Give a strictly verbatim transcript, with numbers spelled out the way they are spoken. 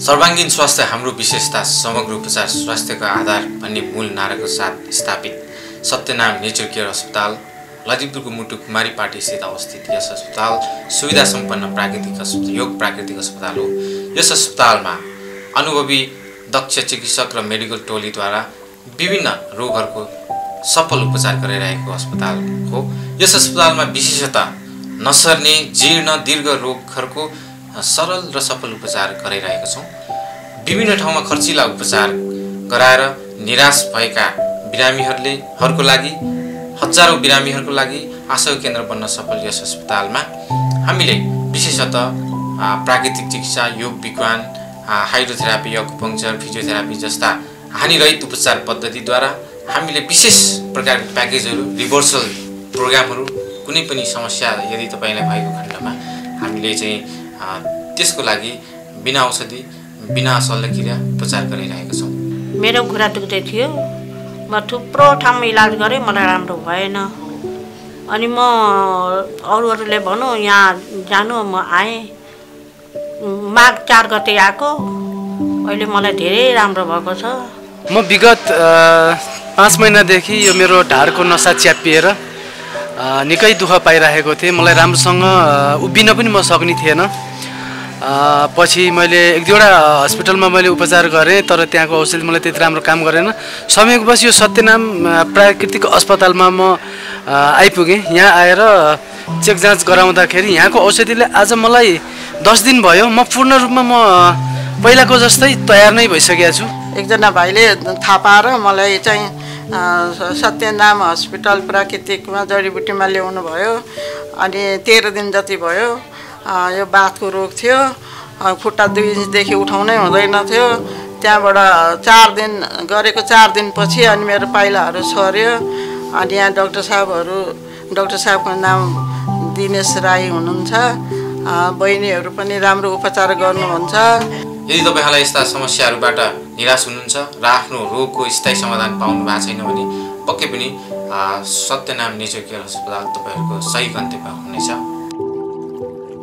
सर्वाङ्गीन स्वास्थ्य हाम्रो विशेषता, समग्र उपचार स्वास्थ्यको आधार भन्ने मूल नाराको साथ स्थापित सत्यनाम नेचर केयर अस्पताल ललितपुरको मुटु कुमारीपाटी स्थित अवस्थित यस अस्पताल सुविधा सम्पन्न प्राकृतिक अस्पताल योग प्राकृतिक अस्पताल हो। यस अस्पतालमा अनुभवी दक्ष चिकित्सक र मेडिकल टोलीद्वारा विभिन्न रोगहरूको सफल उपचार गरिरहेको अस्पताल हो। यस अस्पतालमा विशेषतः नसर्ने जीर्ण दीर्घ रोगहरूको सरल र सफल उपचार गरिरहेका छौँ। विभिन्न ठाउँमा खर्चिला उपचार गराएर निराश भएका बिरामीहरूले हरूको लागि हजारौं बिरामीहरूको लागि आशा केन्द्र बन्न सफल यस अस्पतालमा हामीले विशेषतः प्राकृतिक चिकित्सा, योग विज्ञान, हाइड्रोथेरापी, एक्युपङ्क्चर, फिजियोथेरापी जस्ता हानिरहित उपचार पद्धतिद्वारा हामीले विशेष प्रकारको प्याकेजहरू, रिभर्सल प्रोग्रामहरू, कुनै पनि समस्या यदि तपाईँलाई भएको खण्डमा हामीले चाहिँ त्यसको लागि बिना औषधि बिना शल्यक्रिया उपचार गरिरहेका छौँ। मेरो घुँडा दुख्दै थियो, म थुप्रो ठाउँमा इलाज गरेँ, मलाई राम्रो भएन। अनि म अरू अरूले भनौँ यहाँ जानु, म आएँ। माघ चार गते आएको, अहिले मलाई धेरै राम्रो भएको छ। म विगत पाँच महिनादेखि यो मेरो ढाडको नसा च्यापिएर निकै दुःख पाइरहेको थिएँ। मलाई राम्रोसँग उभिन पनि म सक्ने थिएन। पछि मैले एक दुईवटा हस्पिटलमा मैले उपचार गरेँ, तर त्यहाँको औषधि मलाई त्यति राम्रो काम गरेन। समयको पछि यो सत्यनाम प्राकृतिक अस्पतालमा म आइपुगेँ। यहाँ आएर चेक जाँच गराउँदाखेरि यहाँको औषधिले आज मलाई दस दिन भयो, म पूर्ण रूपमा म पहिलाको जस्तै तयार नै भइसकेको छु। एकजना भाइले थाहा पाएर मलाई चाहिँ सत्यनाम हस्पिटल प्राकृतिकमा जडीबुटीमा ल्याउनु भयो। अनि तेह्र दिन जति भयो। यो बाथको रोग थियो, खुट्टा दुई इन्चदेखि उठाउनै हुँदैन थियो। त्यहाँबाट चार दिन गरेको चार दिनपछि अनि मेरो पाइलाहरू सर्यो। अनि यहाँ डाक्टर साहबहरू डाक्टर साहबको नाम दिनेश राई हुनुहुन्छ। बहिनीहरू पनि राम्रो उपचार गर्नुहुन्छ। यदि तपाईँहरूलाई यस्ता समस्याहरूबाट निराश हुनुहुन्छ र आफ्नो रोगको स्थायी समाधान पाउनु भएको छैन भने पक्कै पनि सत्यनाम नेचर केयर अस्पताल तपाईँहरूको सही गन्तव्य हुनेछ।